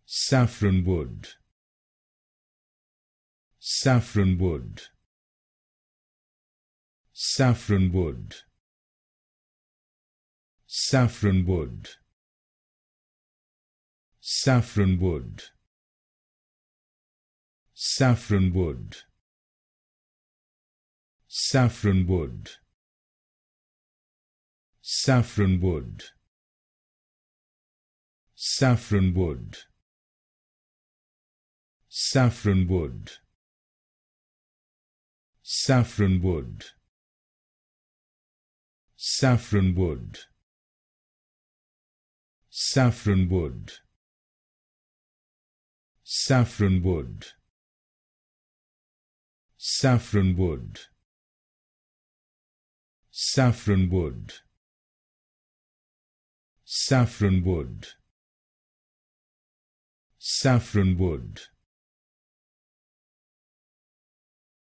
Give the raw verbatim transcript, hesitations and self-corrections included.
Saffronwood, Saffronwood, Saffronwood, Saffronwood, Saffronwood, Saffronwood, Saffronwood, Saffronwood, Saffronwood, Saffronwood, Saffronwood, Saffronwood, Saffronwood, Saffronwood, Saffronwood, Saffronwood, Saffronwood, Saffronwood,